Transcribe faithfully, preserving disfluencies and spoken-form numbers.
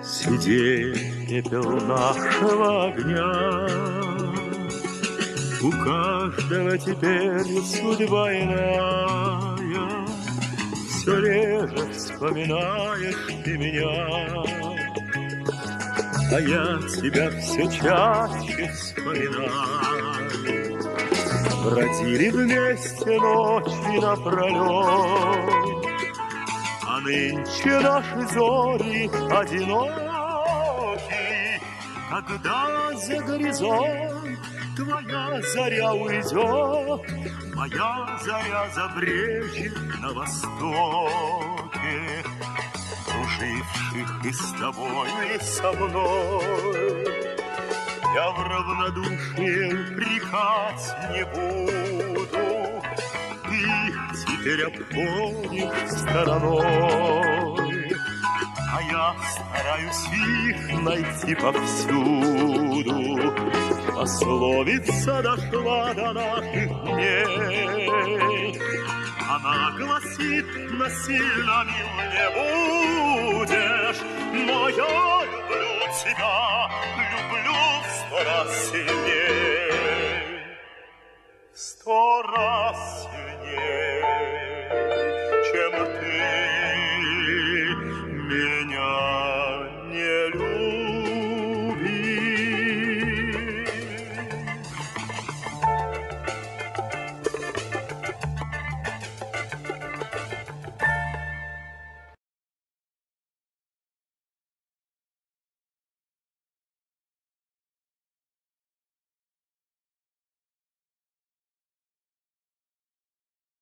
Сидеть пепел нашего огня. У каждого теперь судьба иная. Все реже вспоминаешь ты меня, а я тебя все чаще вспоминаю. Бродили вместе ночи напролет, а нынче наши зори одиноки. Когда за горизонт твоя заря уйдет, моя заря забрежет на востоке. Друживших и с тобой, и со мной я в равнодушие упрекать не буду. Их теперь обходишь стороной, а я стараюсь их найти повсюду. Пословица дошла до наших дней. Она гласит: насильно мил не будешь. Но я люблю тебя, люблю в сто раз сильней. Сто раз